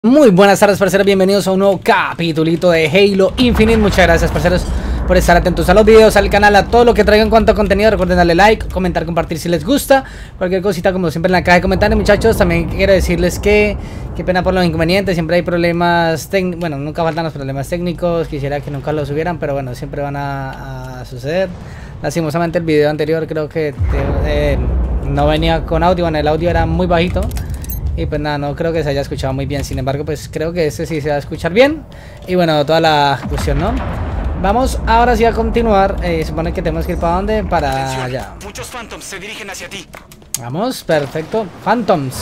Muy buenas tardes, parceros, bienvenidos a un nuevo capitulito de Halo Infinite. Muchas gracias, parceros, por estar atentos a los videos, al canal, a todo lo que traigo en cuanto a contenido. Recuerden darle like, comentar, compartir si les gusta. Cualquier cosita, como siempre, en la caja de comentarios, muchachos. También quiero decirles que qué pena por los inconvenientes. Siempre hay problemas técnicos. Bueno, nunca faltan los problemas técnicos. Quisiera que nunca los hubieran, pero bueno, siempre van a suceder. Lastimosamente el video anterior creo que no venía con audio. Bueno, el audio era muy bajito. Y pues nada, no creo que se haya escuchado muy bien. Sin embargo, pues creo que este sí se va a escuchar bien. Y bueno, toda la cuestión, ¿no? Vamos ahora sí a continuar. Supone que tenemos que ir para dónde. Para Atención, allá. muchos Phantoms se dirigen hacia ti. Vamos, perfecto. Phantoms.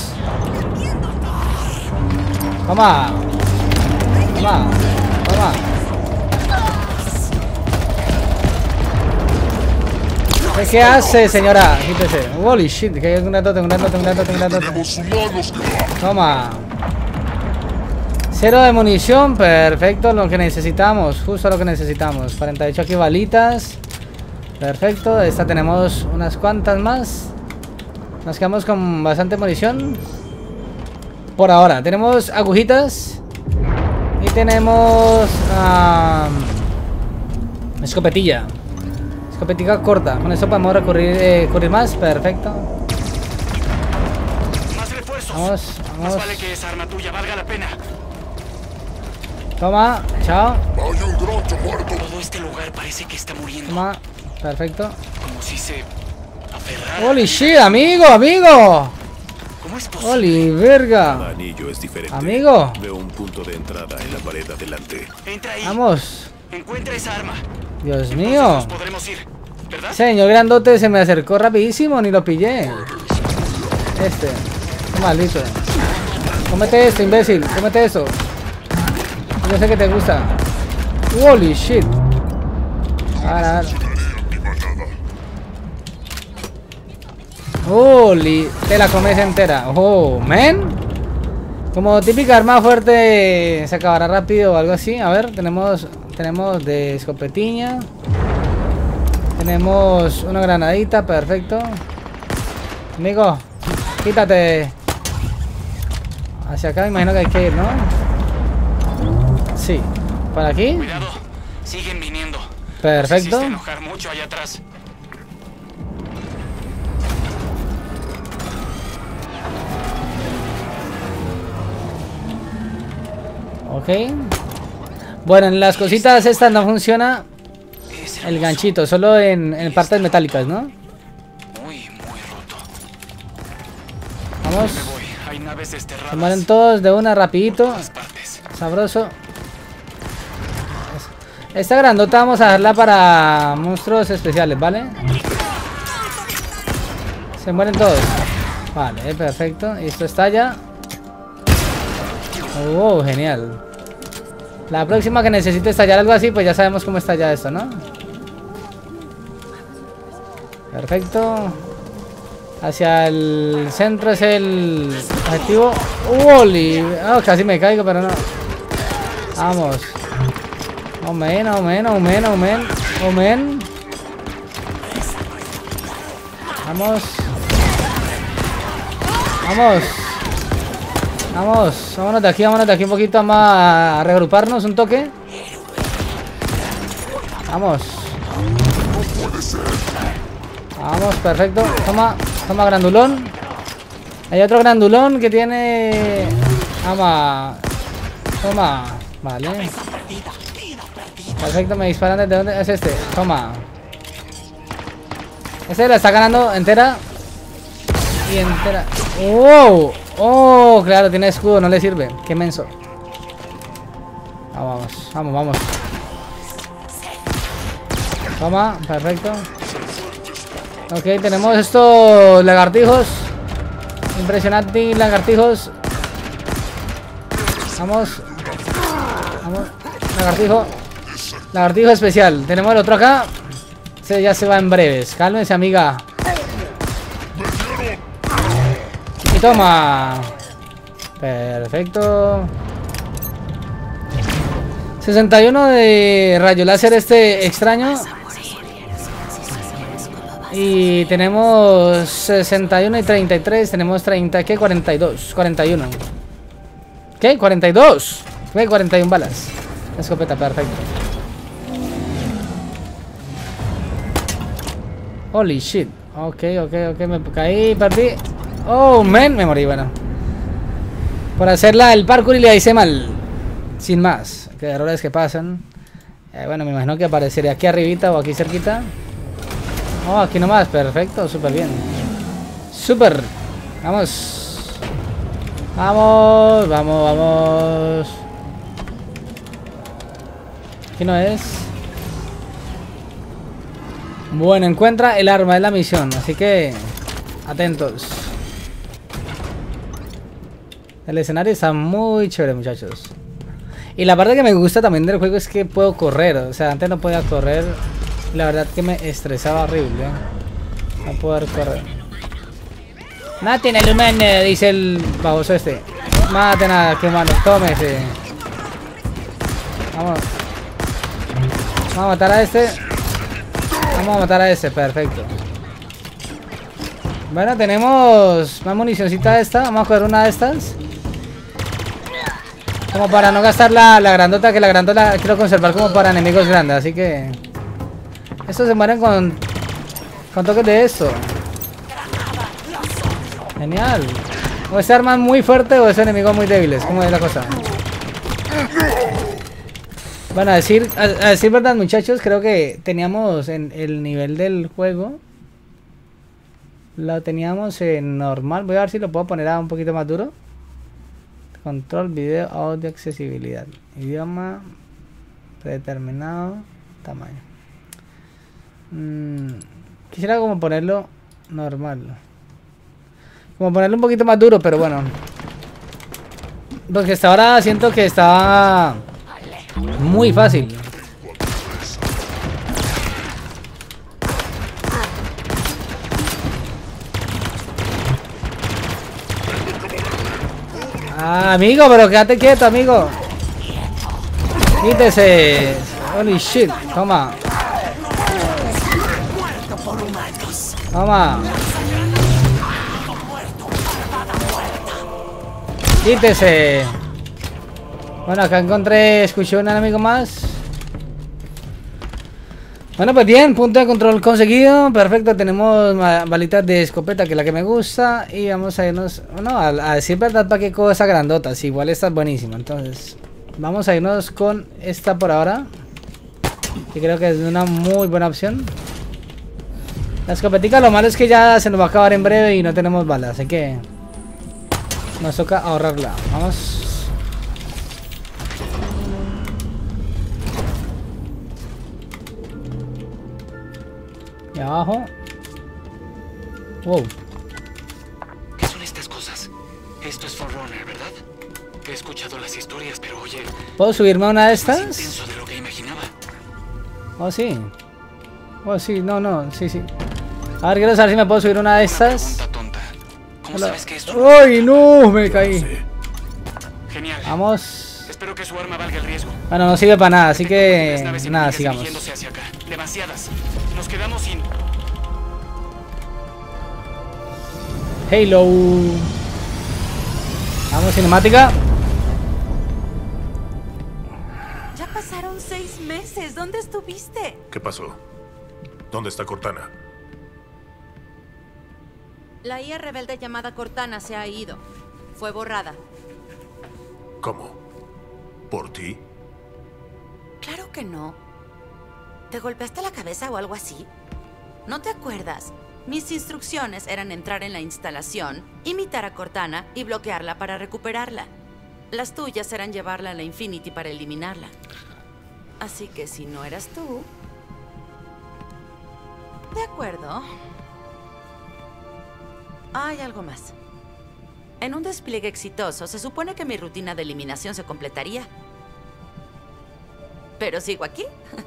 Toma. Toma. Toma. ¿Qué hace, señora? Quítese. Holy shit, que hay un grandote. Toma. 0 de munición, perfecto, lo que necesitamos, justo lo que necesitamos. 48 aquí balitas. Perfecto, esta tenemos unas cuantas más. Nos quedamos con bastante munición. Por ahora, tenemos agujitas. Y tenemos escopetilla. Escopetica corta, con esto podemos cubrir más, perfecto. Más refuerzos. Vamos. Más vale que esa arma tuya valga la pena. Toma, chao. Todo este lugar parece que está muriendo. Toma, perfecto. Como si se aferrara. Holy shit, amigo. ¿Cómo es posible? Holy verga. Cada anillo es diferente. Amigo. Veo un punto de entrada en la pared adelante. Entra ahí. Vamos. Encuentra esa arma. Dios Entonces mío. nos podremos ir, ¿verdad? Señor grandote se me acercó rapidísimo, ni lo pillé. Maldito. Cómete esto, imbécil. Cómete eso. Yo sé que te gusta. Holy shit. A ver. Holy. Te la comes entera. Oh, man. Como típica arma fuerte se acabará rápido o algo así. A ver, tenemos de escopetiña. Tenemos una granadita, perfecto. Amigo, quítate. Hacia acá me imagino que hay que ir, ¿no? Sí. ¿Por aquí? Cuidado, siguen viniendo. Perfecto. Hiciste enojar mucho allá atrás. Ok. Bueno, en las cositas estas no funciona el ganchito, solo en partes metálicas, ¿no? Muy roto. Vamos. Me voy. Hay naves desterradas. Se mueren todos de una rapidito. por todas partes. Sabroso. Esta grandota vamos a dejarla para monstruos especiales, ¿vale? Se mueren todos. Vale, perfecto. Y esto estalla. Oh, genial. La próxima que necesite estallar algo así, pues ya sabemos cómo estalla esto, ¿no? Perfecto. Hacia el centro es el objetivo. ¡Uy! Oh, casi me caigo, pero no. Vamos. Omen. Vamos. Vámonos de aquí un poquito más a reagruparnos un toque. Vamos, perfecto. Toma grandulón. Hay otro grandulón que tiene. Toma. Vale. Perfecto, me disparan desde dónde. Es este. Toma. Este la está ganando entera. Y entera. ¡Wow! Oh, claro, tiene escudo, no le sirve. Qué menso. Vamos. Toma, perfecto. Ok, tenemos estos lagartijos. Impresionante, lagartijos. Vamos. Lagartijo especial. Tenemos el otro acá. Ese ya se va en breves. Cálmense, amiga. Y toma. Perfecto. 61 de rayo láser este extraño. Y tenemos 61 y 33. Tenemos 30, ¿qué? 42, 41. ¿Qué? 42. ¿Qué? 41 balas. La escopeta, perfecto. Holy shit. Ok, me caí, perdí. Oh, man, me morí, bueno. Por hacerla el parkour y le hice mal. Sin más. Que errores que pasan. Bueno, me imagino que aparecería aquí arribita o aquí cerquita. Oh, aquí nomás, perfecto, súper bien. Súper. Vamos. Vamos. Aquí no es. Bueno, encuentra el arma de la misión, así que atentos. El escenario está muy chévere, muchachos. Y la parte que me gusta también del juego es que puedo correr. O sea, antes no podía correr. La verdad que me estresaba horrible. No poder correr. Maten al humano, dice el baboso este. Maten a que humano, tómese. Vamos. Vamos a matar a este. Vamos a matar a este, perfecto. Bueno, tenemos más municioncita de esta. Vamos a coger una de estas. Como para no gastar la grandota, que la grandota quiero conservar como para enemigos grandes, así que... Estos se mueren con toques de esto. Genial. O ese arma es muy fuerte o ese enemigo muy débiles. ¿Cómo es la cosa? Bueno, a decir verdad, muchachos, creo que teníamos en el nivel del juego. Lo teníamos en normal. Voy a ver si lo puedo poner a un poquito más duro. Control, video, audio, accesibilidad. Idioma predeterminado. Tamaño. Quisiera como ponerlo normal. Como ponerlo un poquito más duro, pero bueno. Porque hasta ahora siento que está muy fácil. Ah, amigo, pero quédate quieto, amigo. Quítese. Holy shit. Toma. Toma. Quítese. Bueno, acá escuché un enemigo más. Bueno, pues bien, punto de control conseguido. Perfecto, tenemos balitas de escopeta, que es la que me gusta. Y vamos a irnos, bueno, a decir verdad, para qué cosa grandotas. Igual esta es buenísima. Entonces, vamos a irnos con esta por ahora, que creo que es una muy buena opción. La escopetica, lo malo es que ya se nos va a acabar en breve y no tenemos balas, así que nos toca ahorrarla. Vamos. Y abajo. Wow. ¿Qué son estas cosas? Esto es Forerunner, ¿verdad? He escuchado las historias, pero oye... ¿Puedo subirme a una de es más estas? intenso de lo que imaginaba. Oh, sí. Oh, sí, no, sí. A ver, quiero saber si me puedo subir una de estas. Una pregunta tonta. ¿Cómo Hola. sabes que esto...? ¡Ay, no! Me caí. Genial. Vamos. Espero que su arma valga el riesgo. Bueno, no sirve para nada, así que... Detecto naves Nada, enemigas sigamos. dirigiéndose hacia acá. Demasiadas. Nos quedamos sin... Halo. Vamos, cinemática. Ya pasaron 6 meses. ¿Dónde estuviste? ¿Qué pasó? ¿Dónde está Cortana? La IA rebelde llamada Cortana se ha ido. Fue borrada. ¿Cómo? ¿Por ti? Claro que no. ¿Te golpeaste la cabeza o algo así? ¿No te acuerdas? Mis instrucciones eran entrar en la instalación, imitar a Cortana y bloquearla para recuperarla. Las tuyas eran llevarla a la Infinity para eliminarla. Así que si no eras tú... De acuerdo. Hay algo más. En un despliegue exitoso, se supone que mi rutina de eliminación se completaría. Pero sigo aquí.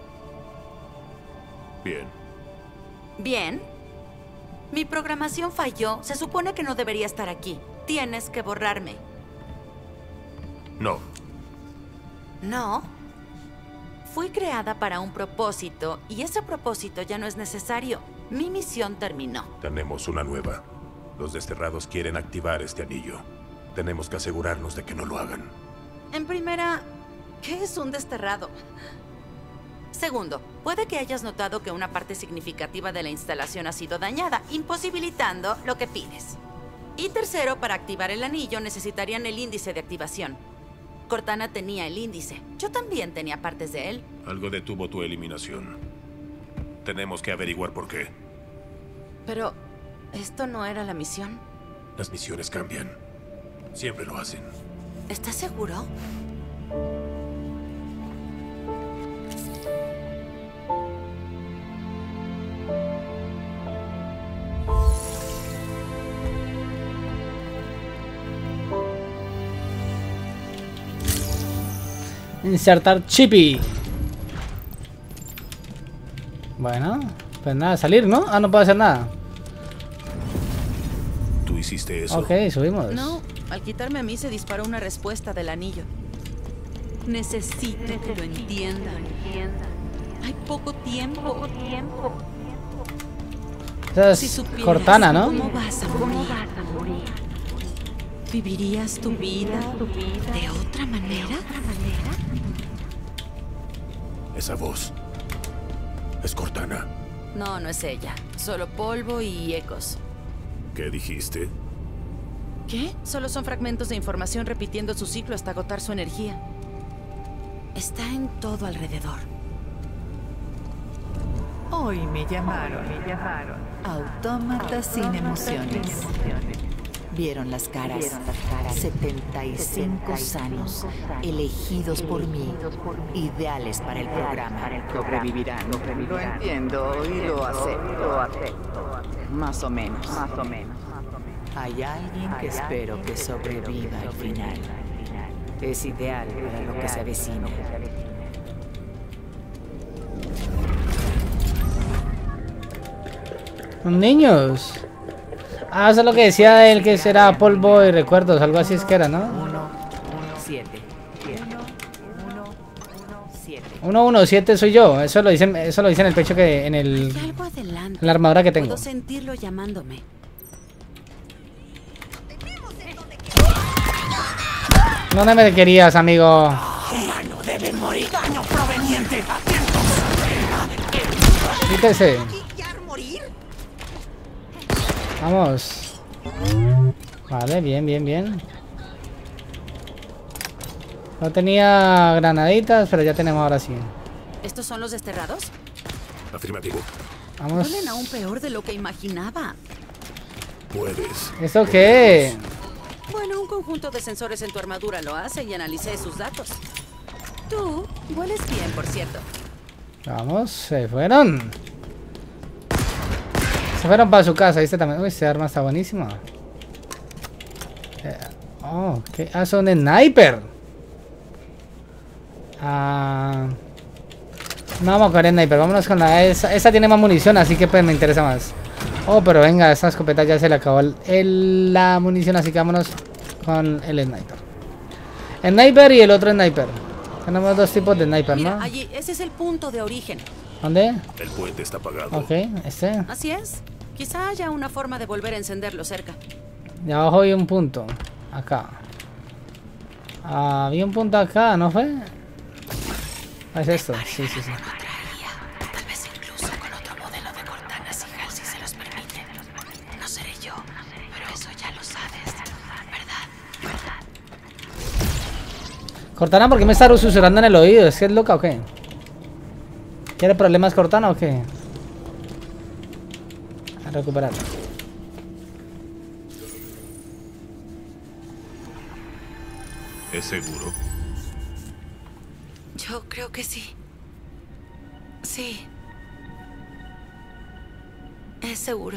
Bien. Bien. Mi programación falló. Se supone que no debería estar aquí. Tienes que borrarme. No. No. Fui creada para un propósito y ese propósito ya no es necesario. Mi misión terminó. Tenemos una nueva. Los desterrados quieren activar este anillo. Tenemos que asegurarnos de que no lo hagan. En primera, ¿qué es un desterrado? Segundo, puede que hayas notado que una parte significativa de la instalación ha sido dañada, imposibilitando lo que pides. Y tercero, para activar el anillo necesitarían el índice de activación. Cortana tenía el índice. Yo también tenía partes de él. Algo detuvo tu eliminación. Tenemos que averiguar por qué. Pero, ¿esto no era la misión? Las misiones cambian. Siempre lo hacen. ¿Estás seguro? Insertar chippy. Bueno, pues nada, salir, ¿no? Ah, no puedo hacer nada. ¿Tú hiciste eso? Ok, subimos. No, al quitarme a mí se disparó una respuesta del anillo. Necesito que lo entiendan. Hay poco tiempo. Esa es Si supieras Cortana, ¿no? ¿Cómo vas a morir? ¿Vivirías tu vida de otra manera? Esa voz. Es Cortana. No, no es ella. Solo polvo y ecos. ¿Qué dijiste? ¿Qué? Solo son fragmentos de información repitiendo su ciclo hasta agotar su energía. Está en todo alrededor. Hoy me llamaron. Autómatas sin emociones. Vieron las caras. 75 sanos, elegidos por mí, ideales para el programa. Sobrevivirán. Lo entiendo y lo acepto. Más o menos. Hay alguien que espero que sobreviva al final. Es ideal para lo que se avecina. Niños. Ah, eso es lo que decía él, que será polvo y recuerdos, algo así es que era, ¿no? 117 soy yo, eso lo dice en el pecho, que en Hay algo adelante. en la armadura que tengo. Puedo sentirlo llamándome. ¿Dónde me querías, amigo? Humano debe morir. Daño proveniente. Quítese. Vamos. Vale, bien. No tenía granaditas, pero ya tenemos ahora sí. ¿Estos son los desterrados? Afirmativo. Vamos. Huelen aún peor de lo que imaginaba. Puedes. ¿Esto qué? Bueno, un conjunto de sensores en tu armadura lo hace y analicé sus datos. Tú hueles bien, por cierto. Vamos, se fueron. Se fueron para su casa, ¿viste también? Uy, esta arma está buenísima. Oh, ¿qué? Ah, son sniper. No vamos a coger sniper, vámonos con la... Esa tiene más munición, así que pues me interesa más. Oh, pero venga, esta escopeta ya se le acabó la munición, así que vámonos con el sniper. El sniper y el otro sniper. Tenemos dos tipos de sniper, Mira, ¿no? allí, ese es el punto de origen. ¿Dónde? El puente está apagado. Ok, este. Así es. Quizá haya una forma de volver a encenderlo cerca. De abajo hay un punto. Acá. Había un punto acá, ¿no fue? Es esto. Sí. Tal vez incluso con otro modelo de Cortana si Halsey se los permite. No seré yo, pero eso ya lo sabes, ¿verdad? Cortana, ¿por qué me está susurrando en el oído? ¿Es que es loca o qué? ¿Quiere problemas Cortana o qué? A recuperar. ¿Es seguro? Yo creo que sí. Sí. Es seguro.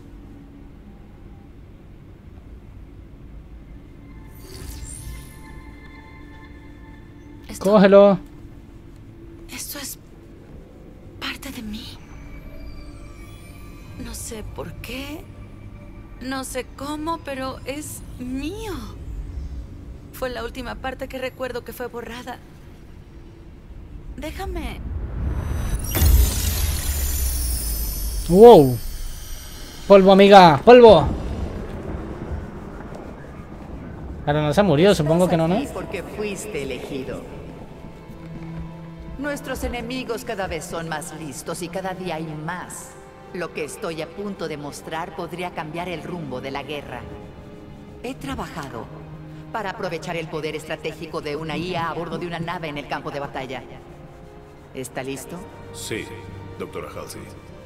Cógelo. Esto es parte de mí. No sé por qué, no sé cómo, pero es mío. Fue la última parte que recuerdo que fue borrada. Déjame. Wow. Polvo, amiga, polvo. Pero no se murió, supongo que no, ¿no? Estás aquí porque fuiste elegido. Nuestros enemigos cada vez son más listos y cada día hay más. Lo que estoy a punto de mostrar podría cambiar el rumbo de la guerra. He trabajado para aprovechar el poder estratégico de una IA a bordo de una nave en el campo de batalla. ¿Está listo? Sí, doctora Halsey.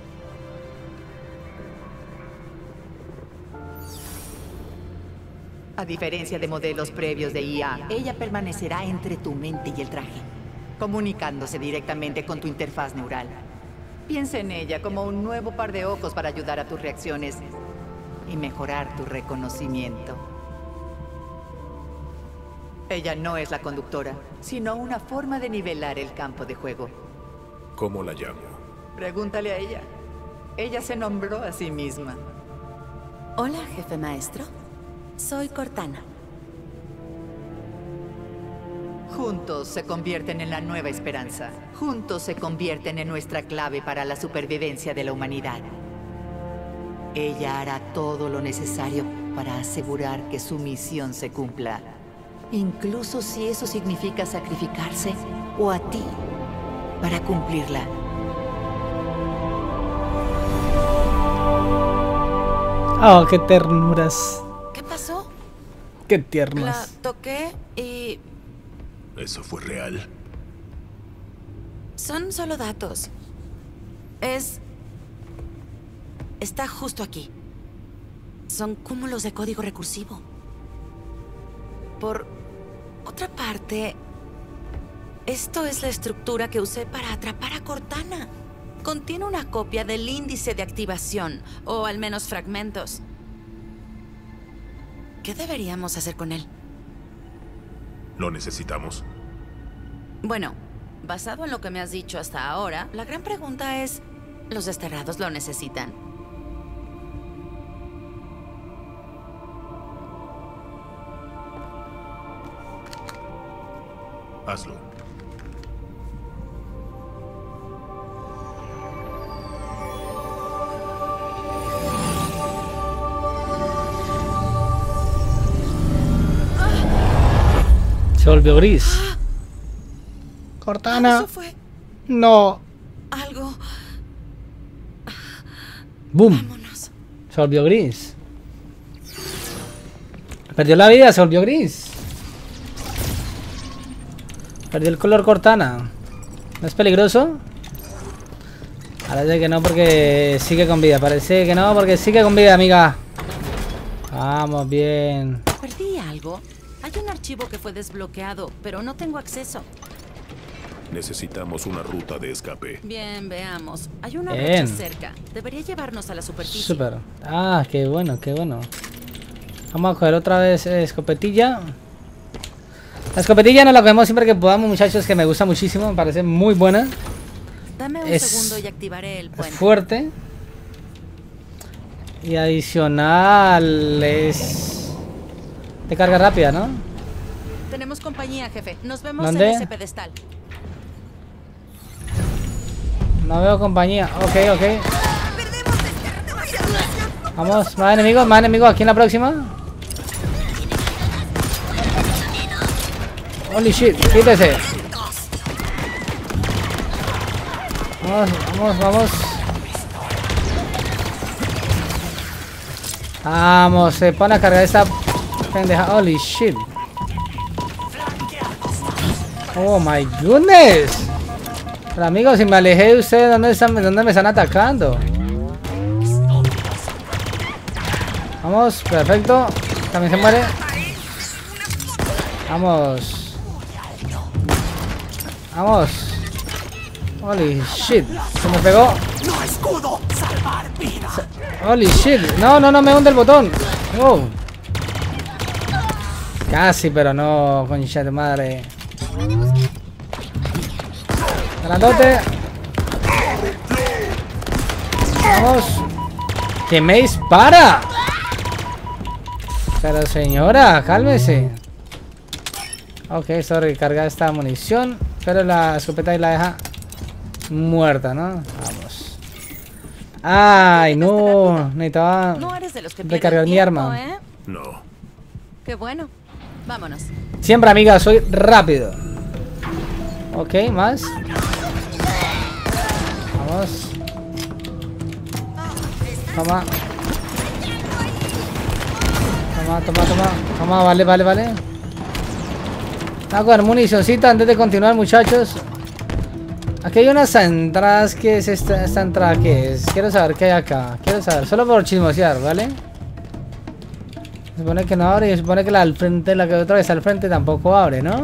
A diferencia de modelos previos de IA, ella permanecerá entre tu mente y el traje, comunicándose directamente con tu interfaz neural. Piensa en ella como un nuevo par de ojos para ayudar a tus reacciones y mejorar tu reconocimiento. Ella no es la conductora, sino una forma de nivelar el campo de juego. ¿Cómo la llamo? Pregúntale a ella. Ella se nombró a sí misma. Hola, jefe maestro. Soy Cortana. Juntos se convierten en la nueva esperanza. Juntos se convierten en nuestra clave para la supervivencia de la humanidad. Ella hará todo lo necesario para asegurar que su misión se cumpla. Incluso si eso significa sacrificarse o a ti para cumplirla. Oh, qué ternuras. ¿Qué pasó? Qué La tiernas. toqué y... ¿Eso fue real? son solo datos. Está justo aquí. Son cúmulos de código recursivo. Por otra parte, esto es la estructura que usé para atrapar a Cortana. Contiene una copia del índice de activación, o al menos fragmentos. ¿Qué deberíamos hacer con él? ¿Lo necesitamos? Bueno, basado en lo que me has dicho hasta ahora, la gran pregunta es, ¿los desterrados lo necesitan? Hazlo. Se volvió gris. Cortana. Eso fue No. algo. Boom. Vámonos. Se volvió gris. Perdió la vida, se volvió gris. Perdió el color Cortana. ¿No es peligroso? Parece que no porque sigue con vida. Parece que no porque sigue con vida, amiga. Vamos, bien. Perdí algo. Hay un archivo que fue desbloqueado, pero no tengo acceso. Necesitamos una ruta de escape. Bien, veamos. Hay una Bien. brecha cerca. Debería llevarnos a la superficie. Súper. Ah, qué bueno, qué bueno. Vamos a coger otra vez escopetilla. La escopetilla no la cogemos siempre que podamos, muchachos, que me gusta muchísimo. Me parece muy buena. Dame un Es- segundo y activaré el Es puente. fuerte. Y adicional es de carga rápida, ¿no? Tenemos compañía, jefe. Nos vemos ¿Dónde? en ese pedestal. No veo compañía. Ok, ok. Vamos, más enemigos aquí en la próxima. Holy shit, quítese. Vamos, vamos, vamos. Vamos, se pone a cargar esta pendeja. Holy shit. Oh my goodness. Pero amigos, si me alejé de ustedes, ¿dónde me están atacando? Vamos, perfecto. También se muere. Vamos. Vamos. Holy shit. Se me pegó. Holy shit. No, no, no me hunde el botón. Oh. Casi, pero no, concha de madre. Grandote. Vamos. ¡Que me dispara! Pero señora, cálmese. Ok, esto recarga esta munición. Pero la escopeta ahí la deja muerta, ¿no? Vamos. Ay, no. Necesitaba No eres de los que recargar pierden mi tiempo, arma. ¿eh? No. Qué bueno. Vámonos. Siempre, amiga, soy rápido. Ok, más. Vamos. Toma. Toma, vale. Vamos a coger municioncita antes de continuar, muchachos. Aquí hay unas entradas. ¿Qué es esta entrada? ¿Qué es? Quiero saber qué hay acá. Quiero saber, solo por chismosear, ¿vale? Se supone que no abre y se supone que la al frente, la que otra vez al frente tampoco abre, ¿no?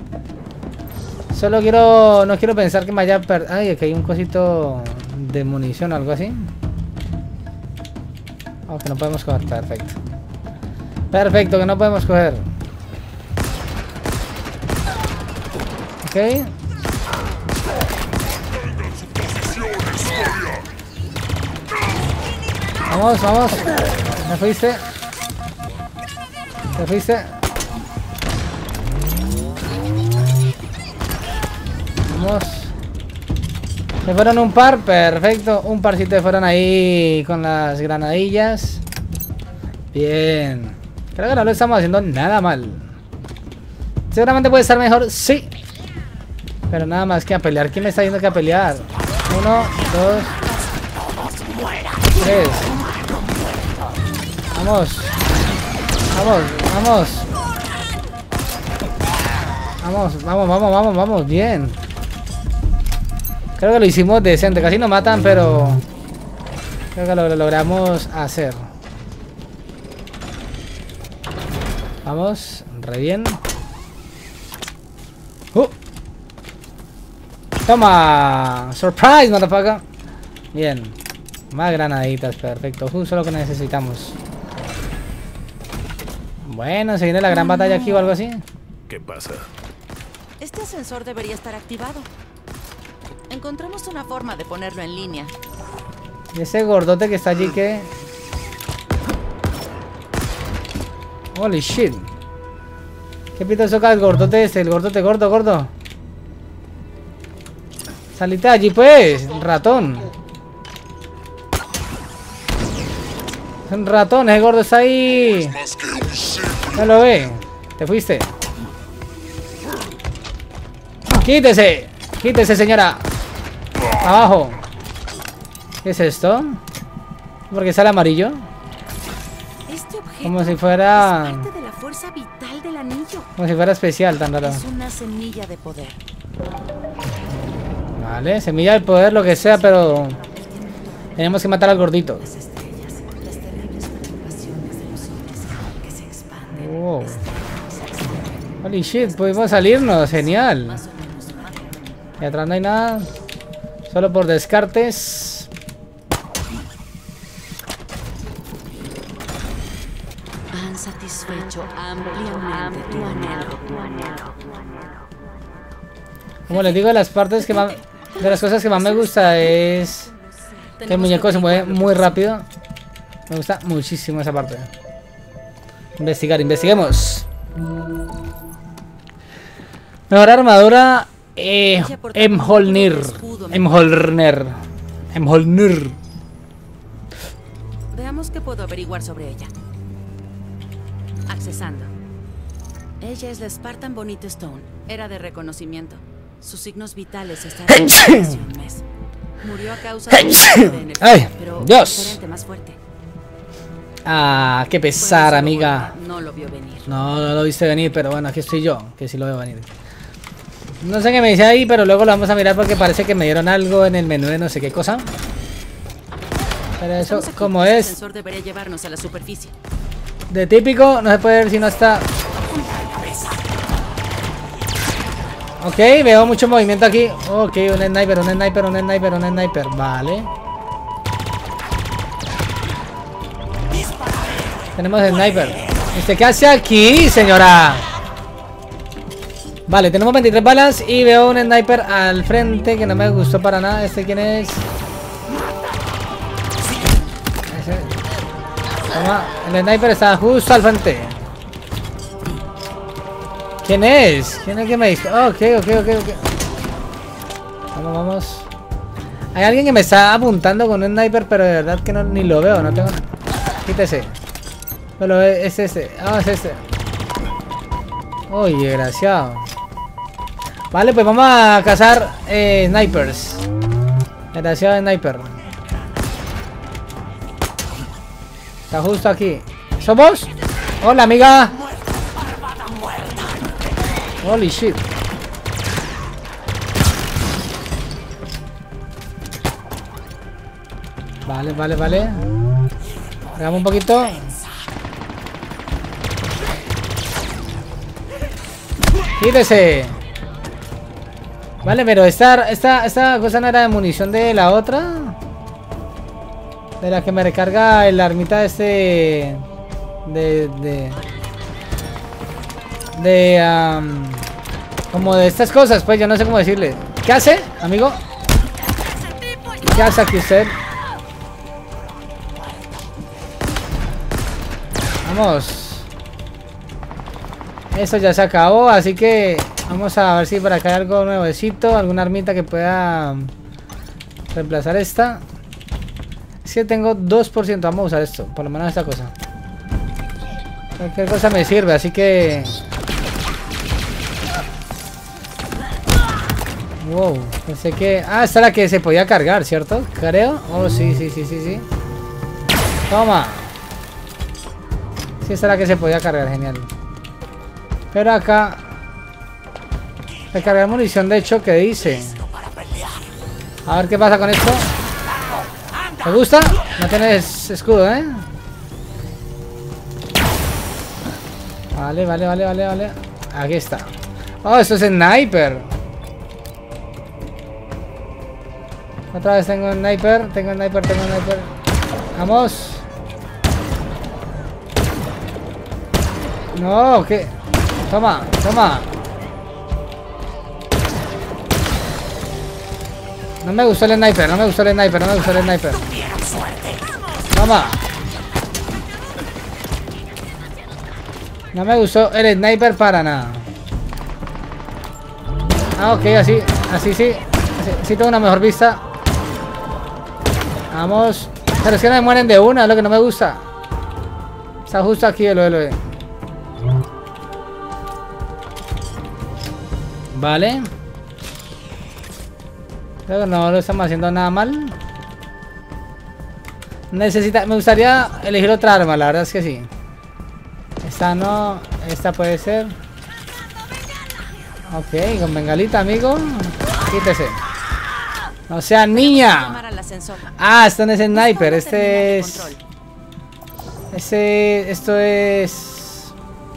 Solo quiero... No quiero pensar que me vaya a perder... Ay, aquí hay un cosito de munición o algo así. Oh, que no podemos coger. Perfecto. Perfecto, que no podemos coger. Ok. Vamos. ¿Me fuiste? ¿Te fuiste? Vamos. Se fueron un par, perfecto. Un parcito se fueron ahí con las granadillas. Bien. Creo que no lo estamos haciendo nada mal. Seguramente puede estar mejor, sí. Pero nada más que a pelear. ¿Quién me está yendo que a pelear? 1, 2, 3. Vamos. Vamos, bien. Creo que lo hicimos decente. Casi nos matan, pero creo que lo logramos hacer. Vamos, re bien. Toma. Surprise, motherfucker. Bien. Más granaditas, perfecto. Justo lo que necesitamos. Bueno, ¿se viene la gran batalla aquí o algo así? ¿Qué pasa? Este ascensor debería estar activado. Encontramos una forma de ponerlo en línea. ¿Y ese gordote que está allí qué? Holy shit. ¿Qué pito soca el gordote este? El gordote gordo. Salite de allí pues, ratón. Es un ratón, ese gordo está ahí. No lo ve. Te fuiste. Quítese. Quítese, señora. Abajo. ¿Qué es esto? ¿Por qué sale amarillo? Este objeto Como si fuera... es parte de la fuerza vital del anillo. Como si fuera especial, tan raro. Es una semilla de poder. Vale, semilla del poder, lo que sea, pero... tenemos que matar al gordito. Las estrellas, las terribles preocupaciones de los hombres que se expanden. Wow. Holy shit, pudimos salirnos, genial. Más o menos. Y atrás no hay nada. Solo por descartes. Han satisfecho ampliamente tu anhelo. Como les digo, las partes que más... de las cosas que más me gusta es... que el muñeco se mueve muy rápido. Me gusta muchísimo esa parte. Investiguemos. Mejor armadura... Emholnir. Veamos qué puedo averiguar sobre ella. Accesando. Ella es la Spartan Bonita Stone. Era de reconocimiento. Sus signos vitales estaban hace un mes. Murió a causa de un ¡ay, pero Dios! diferente, más fuerte. Ah, qué pesar, amiga. No lo vio venir. No lo viste venir, pero bueno, aquí estoy yo, que sí lo veo venir. No sé qué me dice ahí, pero luego lo vamos a mirar porque parece que me dieron algo en el menú de no sé qué cosa. Pero eso, como El es sensor debería llevarnos a la superficie. de típico, no se puede ver si no está... Ok, veo mucho movimiento aquí. Ok, un sniper. Vale. Tenemos sniper. ¿Usted qué hace aquí, señora? Vale, tenemos 23 balas y veo un sniper al frente que no me gustó para nada. ¿Este quién es? Ese. Toma, el sniper está justo al frente. ¿Quién es? ¿Quién es el que me dice? Ok. Vamos. Hay alguien que me está apuntando con un sniper, pero de verdad que no, ni lo veo, no tengo... Quítese. Pero es este. Ah, es este. Uy, desgraciado. Vale, pues vamos a cazar snipers. Desgraciado sniper. Está justo aquí. ¿Somos? Hola, amiga. Holy shit. Vale, vale, vale. Hagamos un poquito. Quítese. Vale, pero esta cosa no era de munición de la otra. De la que me recarga el armita este. Como de estas cosas, pues yo no sé cómo decirle. ¿Qué hace, amigo? ¿Qué hace aquí usted? Vamos. Eso ya se acabó, así que vamos a ver si por acá hay algo nuevecito, alguna armita que pueda reemplazar esta. Si tengo 2%, vamos a usar esto, por lo menos esta cosa. Cualquier cosa me sirve, así que... Wow, pensé que... Ah, esta es la que se podía cargar, ¿cierto? Creo. Oh, sí, sí, sí, sí, sí. Toma. Sí, esta es la que se podía cargar, genial. Pero acá... Recargar munición de choque, dice. A ver qué pasa con esto. ¿Te gusta? No tienes escudo, ¿eh? Vale, vale, vale, vale, vale. Aquí está. Oh, esto es sniper. Otra vez tengo sniper, tengo sniper, tengo sniper. Vamos. No, ¿qué? Toma, toma. No me gustó el sniper, no me gustó el sniper, no me gustó el sniper. Toma. No me gustó el sniper para nada. Ah, ok, así, así sí. Sí tengo una mejor vista. Vamos. Pero es que no me mueren de una, es lo que no me gusta. Está justo aquí el OLE. Vale. Creo que no lo estamos haciendo nada mal. Me gustaría elegir otra arma, la verdad es que sí. Esta no, esta puede ser. Ok, con bengalita, amigo. Quítese. No sea niña. Ah, esto no es sniper, este es... Esto es...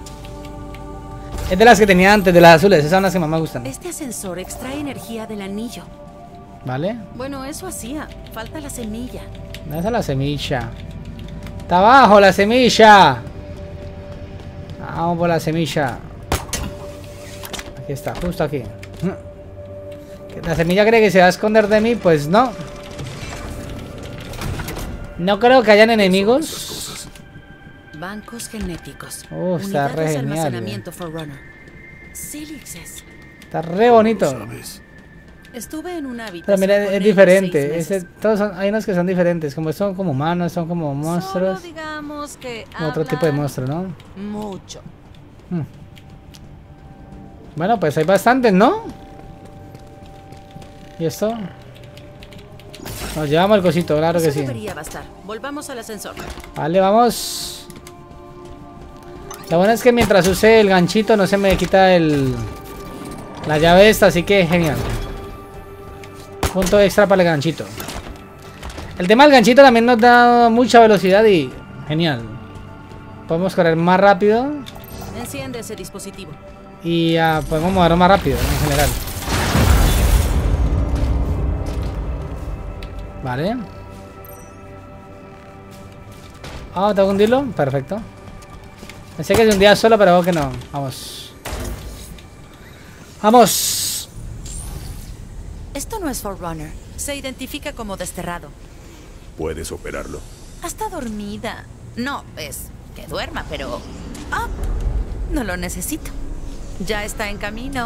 Es de las que tenía antes, de las azules, esas son las que más me gustan. Este ascensor extrae energía del anillo. ¿Vale? Bueno, eso hacía. Falta la semilla. ¿Dónde está la semilla? Está abajo la semilla. Vamos por la semilla. Aquí está, justo aquí. ¿La semilla cree que se va a esconder de mí? Pues no. No creo que hayan enemigos. Bancos genéticos. Está re de genial. almacenamiento Forerunner. Sílixes. Está re bonito. ¿Sabes? Estuve en una habitación. Pero mira, con es él diferente. 6 meses. Todos hay unos que son diferentes. Como son como humanos, son como monstruos. Solo digamos que Otro tipo de hablan monstruo, ¿no? mucho. Bueno, pues hay bastantes, ¿no? ¿Y esto? Nos llevamos el cosito, claro que Eso sí. debería bastar. Volvamos al ascensor. Vale, vamos. Lo bueno es que mientras use el ganchito no se me quita la llave esta, así que genial. Punto extra para el ganchito. El tema del ganchito también nos da mucha velocidad y genial. Podemos correr más rápido. Enciende ese dispositivo. Y podemos movernos más rápido en general. Vale. Ah, ¿tengo que hundirlo? Perfecto. Pensé que se hundía solo, pero veo que no. Vamos. ¡Vamos! Esto no es Forerunner. Se identifica como desterrado. ¿Puedes operarlo? Está dormida. No, es que duerma, pero... Ah, no lo necesito. Ya está en camino.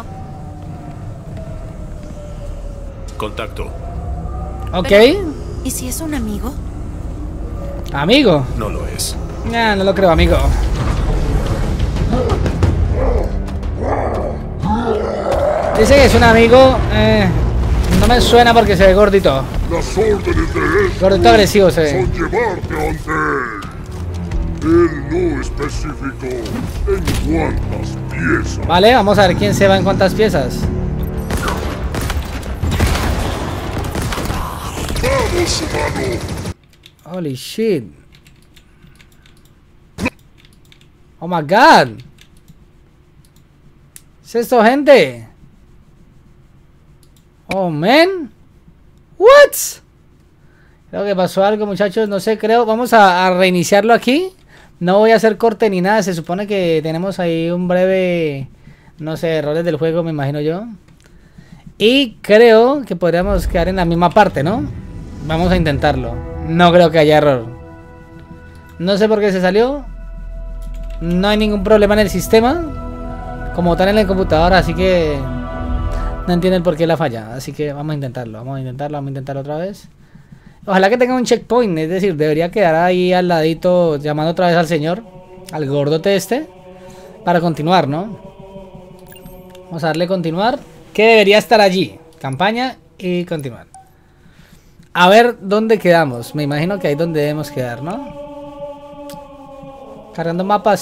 Contacto. Ok. Pero, ¿y si es un amigo? Amigo. No lo es. Nah, no lo creo, amigo. Dice que es un amigo. No me suena porque se ve gordito. Las órdenes de este Gordito agresivo se ve. son llevarte ante él. Él no especificó en cuántas piezas. Vale, vamos a ver quién se va en cuántas piezas. ¡Vamos, humano! Holy shit. Oh my god. ¿Es esto, gente? Oh man. What? Creo que pasó algo, muchachos. No sé, creo. Vamos a reiniciarlo aquí. No voy a hacer corte ni nada. Se supone que tenemos ahí un breve, no sé, errores del juego, me imagino yo. Y creo que podríamos quedar en la misma parte, ¿no? Vamos a intentarlo. No creo que haya error. No sé por qué se salió. No hay ningún problema en el sistema como tal en el computador, así que no entiendo el por qué la falla. Así que vamos a intentarlo. Vamos a intentarlo otra vez. Ojalá que tenga un checkpoint, es decir, debería quedar ahí al ladito llamando otra vez al señor, al gordote este, para continuar, ¿no? Vamos a darle continuar, que debería estar allí, campaña y continuar. A ver dónde quedamos, me imagino que ahí donde debemos quedar, ¿no? Cargando mapa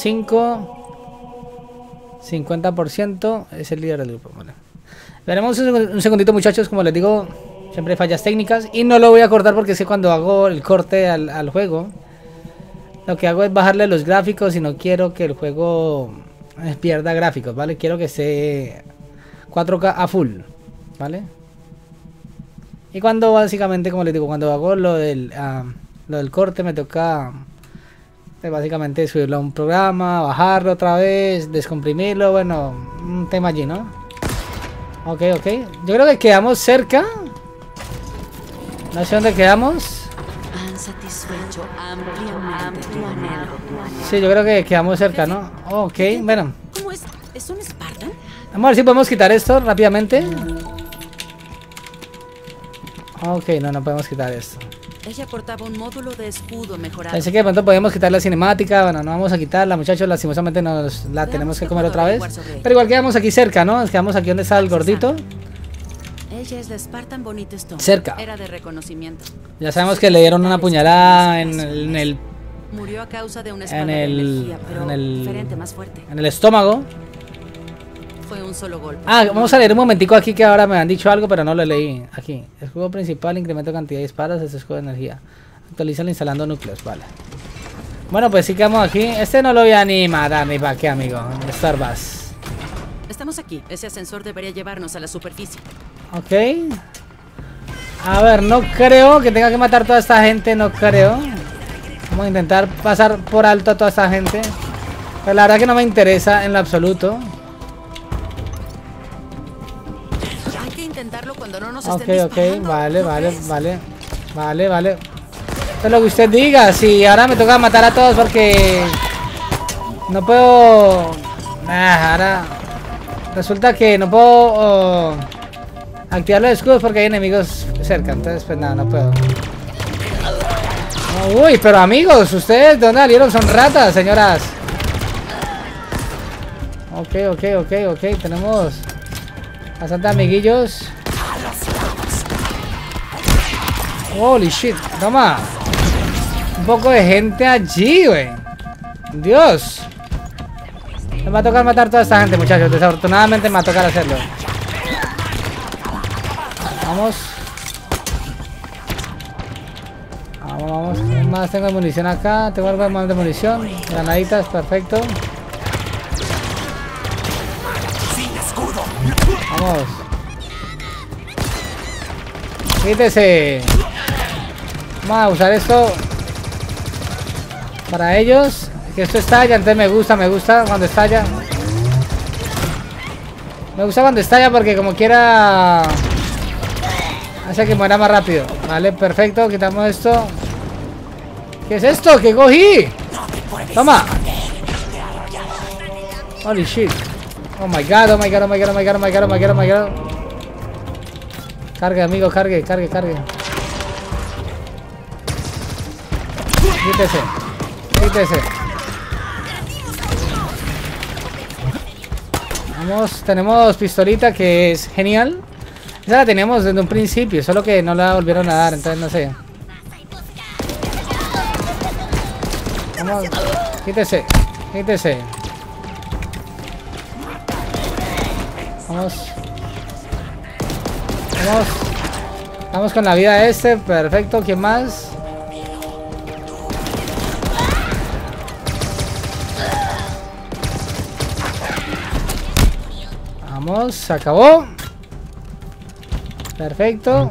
5, 50%, es el líder del grupo, vale. Veremos un segundito, muchachos, como les digo. Siempre hay fallas técnicas y no lo voy a cortar porque es que cuando hago el corte al juego, lo que hago es bajarle los gráficos y no quiero que el juego pierda gráficos, ¿vale? Quiero que esté 4K a full, ¿vale? Y cuando básicamente, como les digo, cuando hago lo del corte me toca básicamente subirlo a un programa, bajarlo otra vez, descomprimirlo, bueno, un tema allí, ¿no? Ok. Yo creo que quedamos cerca. No sé dónde quedamos. Han satisfecho ampliamente tu anhelo. Sí, yo creo que quedamos cerca, ¿no? Ok, bueno. ¿Cómo es? ¿Es un Spartan? Vamos a ver si podemos quitar esto rápidamente. Ok, no podemos quitar esto. Ella portaba un módulo de escudo mejorado. Pensé que de pronto podemos quitar la cinemática. Bueno, no vamos a quitarla, muchachos. Lastimosamente nos la tenemos que comer otra vez. Pero igual quedamos aquí cerca, ¿no? Quedamos aquí donde está el gordito. Ella es la Spartan Bonita Stone. Cerca. Era de reconocimiento. Ya sabemos que le dieron una puñalada en el Murió a causa de una espada de energía, pero diferente, más fuerte. En el estómago. Fue un solo golpe. Ah, vamos a leer un momentico aquí que ahora me han dicho algo, pero no lo leí. Aquí. Escudo principal, incremento de cantidad de disparos, este escudo de energía. Actualizan instalando núcleos, vale. Bueno, pues sí quedamos aquí. Este no lo voy a ni matar ni para qué, amigo. Starbucks. Estamos aquí. Ese ascensor debería llevarnos a la superficie. Ok. A ver, no creo que tenga que matar toda esta gente, no creo. Vamos a intentar pasar por alto a toda esta gente. Pero la verdad que no me interesa en lo absoluto. Hay que intentarlo cuando no nos Ok, estén disparando. Vale. Es lo que usted diga. Si ahora me toca matar a todos porque no puedo. Ahora resulta que no puedo activar los escudos porque hay enemigos cerca. Entonces, pues nada, no puedo. Uy, pero amigos, ustedes ¿de dónde salieron? Son ratas, señoras. Ok. Tenemos bastante amiguillos. Holy shit, toma. Un poco de gente allí, güey. Dios. Me va a tocar matar a toda esta gente, muchachos. Desafortunadamente me va a tocar hacerlo. Vamos. Vamos. ¿Qué más tengo de munición acá? Tengo algo más de munición. Granaditas, perfecto. Vamos. Quítese. Vamos a usar esto para ellos. Que esto estalla, entonces me gusta cuando estalla. Me gusta cuando estalla porque como quiera hace que muera más rápido. Vale, perfecto, quitamos esto. ¿Qué es esto? ¿Qué cogí? Toma. Holy shit. Oh my god. Cargue, amigo, cargue. Quítese. Vamos, tenemos pistolita que es genial. Esa la teníamos desde un principio, solo que no la volvieron a dar, entonces no sé. Vamos, quítese, quítese. Vamos. Vamos. Vamos con la vida de este, perfecto, ¿quién más? Vamos, se acabó. Perfecto.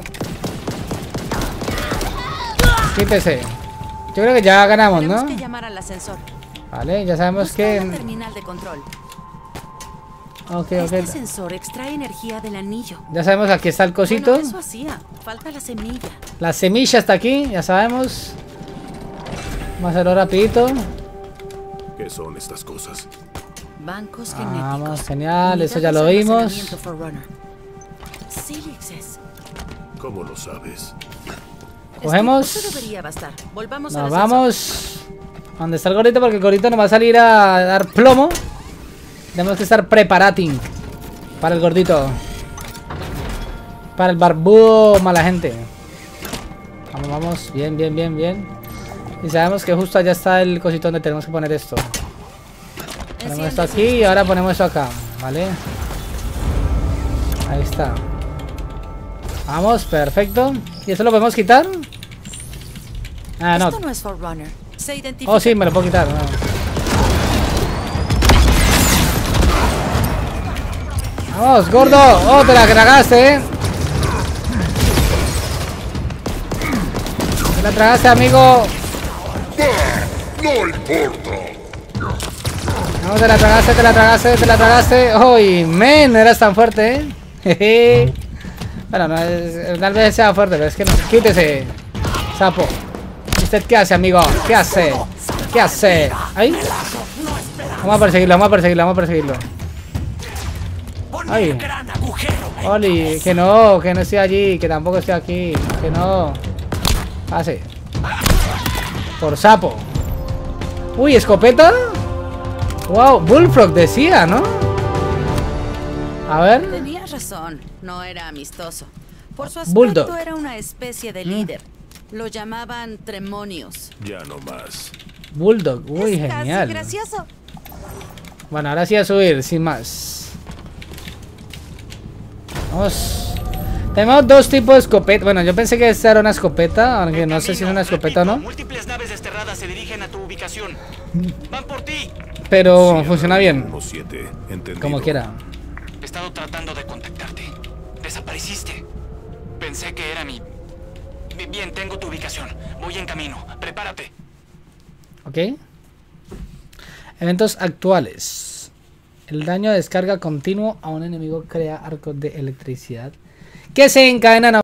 Quítese. Yo creo que ya ganamos, ¿no? Tenemos que llamar al ascensor. Vale, ya sabemos Busca que... la terminal de control. Ok, Este sensor extrae energía del anillo. ya sabemos, aquí está el cosito. Bueno, eso hacía. Falta la semilla. La semilla está aquí, ya sabemos. Vamos a hacerlo rapidito. ¿Qué son estas cosas? Bancos genéticos. Vamos, genial, eso ya lo Unidades de vimos. almacenamiento Forerunner. Sílixes. ¿Cómo lo sabes? Cogemos. Eso debería bastar. Volvamos al Nos ascensor. vamos. ¿Dónde está el gorrito? Porque el gorrito nos va a salir a dar plomo. Tenemos que estar preparating para el gordito. Para el barbudo mala gente. Vamos, vamos. Bien, bien, bien, bien. Y sabemos que justo allá está el cosito donde tenemos que poner esto. Ponemos esto aquí y ahora ponemos esto acá. Vale. Ahí está. Vamos, perfecto. ¿Y eso lo podemos quitar? Ah, no. Esto no es Forerunner. Se identifica. Oh, sí, me lo puedo quitar. No. Vamos, gordo. Oh, te la tragaste, Te la tragaste, amigo. No importa. No, te la tragaste, te la tragaste, te la tragaste. Uy, men, no eras tan fuerte, Jeje. Bueno, no es, tal vez sea fuerte, pero es que no. Quítese, sapo. ¿Usted qué hace, amigo? ¿Qué hace? ¿Qué hace? ¿Ahí? Vamos a perseguirlo, vamos a perseguirlo, vamos a perseguirlo. Ay. Oli, que no estoy allí, que tampoco estoy aquí, que no. Pase. Por sapo. Uy, escopeta. Wow, Bullfrog decía, ¿no? A ver. Tenías razón. No era amistoso. Por su Bulldog. aspecto era una especie de líder. Lo llamaban Tremonius. Ya no más. Bulldog, uy, Es casi genial. gracioso. Bueno, ahora sí a subir, sin más. Vamos. Tenemos dos tipos de escopeta. Bueno, yo pensé que esta era una escopeta, aunque no sé si es una escopeta o no. Múltiples naves desterradas se dirigen a tu ubicación. Van por ti. Pero funciona bien, 7, entendido. como quiera. He estado tratando de contactarte. Desapareciste. Pensé que era mi... Bien, tengo tu ubicación. Voy en camino. Prepárate. Ok. Eventos actuales. El daño de descarga continuo a un enemigo crea arcos de electricidad que se encadenan a